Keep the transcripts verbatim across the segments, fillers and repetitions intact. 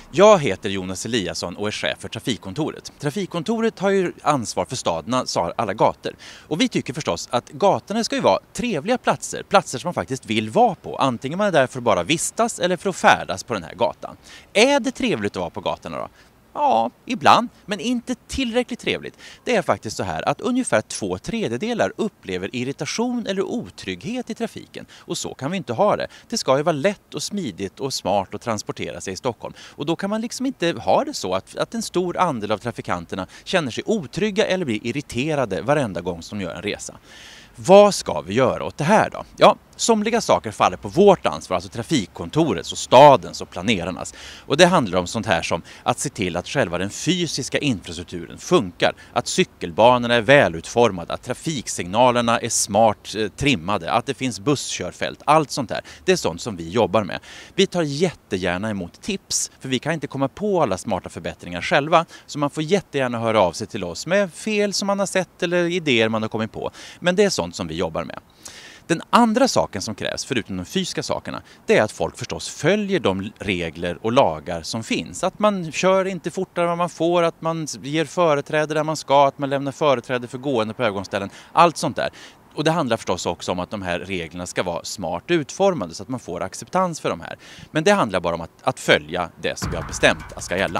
Jag heter Jonas Eliasson och är chef för Trafikkontoret. Trafikkontoret har ju ansvar för stadens alla gator. Och vi tycker förstås att gatorna ska ju vara trevliga platser, platser som man faktiskt vill vara på. Antingen man är där för att bara vistas eller för att färdas på den här gatan. Är det trevligt att vara på gatorna då? Ja, ibland, men inte tillräckligt trevligt. Det är faktiskt så här att ungefär två tredjedelar upplever irritation eller otrygghet i trafiken. Och så kan vi inte ha det. Det ska ju vara lätt och smidigt och smart att transportera sig i Stockholm. Och då kan man liksom inte ha det så att, att en stor andel av trafikanterna känner sig otrygga eller blir irriterade varenda gång som de gör en resa. Vad ska vi göra åt det här då? Ja, somliga saker faller på vårt ansvar, alltså trafikkontorets och stadens och planerarnas. Och det handlar om sånt här som att se till att själva den fysiska infrastrukturen funkar, att cykelbanorna är välutformade, att trafiksignalerna är smart eh, trimmade, att det finns busskörfält, allt sånt där. Det är sånt som vi jobbar med. Vi tar jättegärna emot tips, för vi kan inte komma på alla smarta förbättringar själva, så man får jättegärna höra av sig till oss med fel som man har sett eller idéer man har kommit på. Men det är sånt som vi jobbar med. Den andra saken som krävs, förutom de fysiska sakerna, det är att folk förstås följer de regler och lagar som finns. Att man kör inte fortare än vad man får, att man ger företräde där man ska, att man lämnar företräde för gående på övergångsställen. Allt sånt där. Och det handlar förstås också om att de här reglerna ska vara smart utformade så att man får acceptans för de här. Men det handlar bara om att, att följa det som vi har bestämt att ska gälla.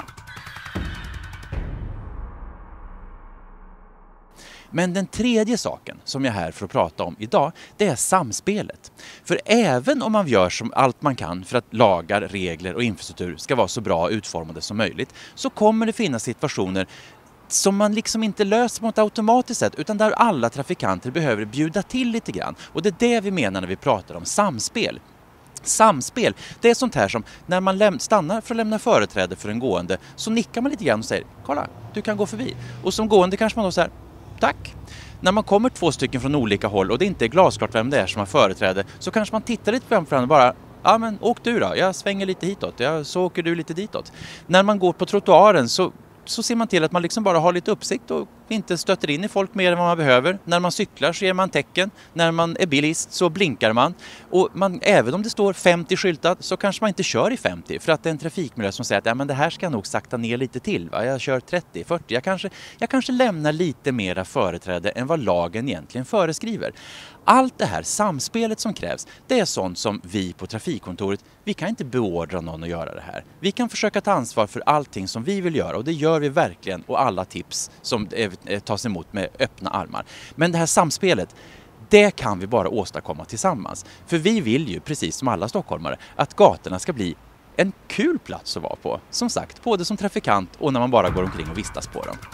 Men den tredje saken som jag är här för att prata om idag, det är samspelet. För även om man gör som allt man kan för att lagar, regler och infrastruktur ska vara så bra utformade som möjligt, så kommer det finnas situationer som man liksom inte löser på ett automatiskt sätt, utan där alla trafikanter behöver bjuda till lite grann. Och det är det vi menar när vi pratar om samspel. Samspel, det är sånt här som när man läm- stannar för att lämna företräde för en gående, så nickar man lite grann och säger, kolla, du kan gå förbi. Och som gående kanske man då säger, tack. När man kommer två stycken från olika håll och det inte är glasklart vem det är som har företräde, så kanske man tittar lite fram och bara, ja men åk du då, jag svänger lite hitåt, ja, så åker du lite ditåt. När man går på trottoaren så så ser man till att man liksom bara har lite uppsikt och inte stöter in i folk mer än vad man behöver. När man cyklar så ger man tecken. När man är bilist så blinkar man. Och man, även om det står femtio skyltat så kanske man inte kör i femtio. För att det är en trafikmiljö som säger att ja, men det här ska nog sakta ner lite till. Va? Jag kör trettio, fyrtio. Jag kanske, jag kanske lämnar lite mera företräde än vad lagen egentligen föreskriver. Allt det här samspelet som krävs, det är sånt som vi på Trafikkontoret, vi kan inte beordra någon att göra det här. Vi kan försöka ta ansvar för allting som vi vill göra och det gör vi verkligen, och alla tips som tas emot med öppna armar. Men det här samspelet, det kan vi bara åstadkomma tillsammans. För vi vill ju, precis som alla stockholmare, att gatorna ska bli en kul plats att vara på. Som sagt, både som trafikant och när man bara går omkring och vistas på dem.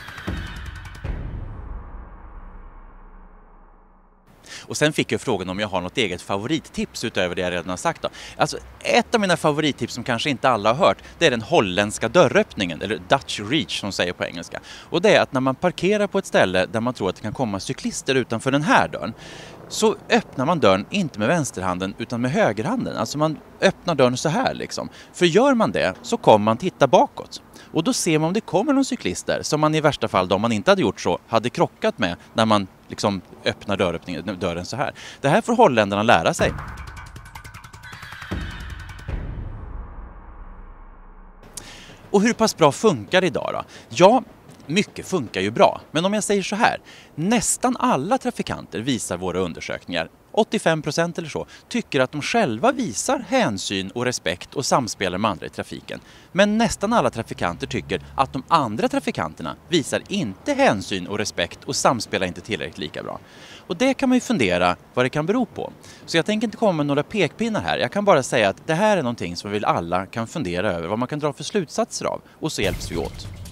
Och sen fick jag frågan om jag har något eget favorittips utöver det jag redan har sagt då. Alltså ett av mina favorittips som kanske inte alla har hört, det är den holländska dörröppningen, eller Dutch Reach som säger på engelska. Och det är att när man parkerar på ett ställe där man tror att det kan komma cyklister utanför den här dörren, så öppnar man dörren inte med vänsterhanden utan med högerhanden. Alltså man öppnar dörren så här liksom. För gör man det så kommer man titta bakåt. Och då ser man om det kommer någon cyklist där som man i värsta fall, då man inte hade gjort så, hade krockat med när man liksom öppnar dörröppningen, dörren så här. Det här får holländarna lära sig. Och hur pass bra funkar det idag då? Ja, mycket funkar ju bra. Men om jag säger så här, nästan alla trafikanter visar våra undersökningar, åttiofem procent eller så, tycker att de själva visar hänsyn och respekt och samspelar med andra i trafiken. Men nästan alla trafikanter tycker att de andra trafikanterna visar inte hänsyn och respekt och samspelar inte tillräckligt lika bra. Och det kan man ju fundera vad det kan bero på. Så jag tänker inte komma med några pekpinnar här. Jag kan bara säga att det här är någonting som vi alla kan fundera över, vad man kan dra för slutsatser av. Och så hjälps vi åt.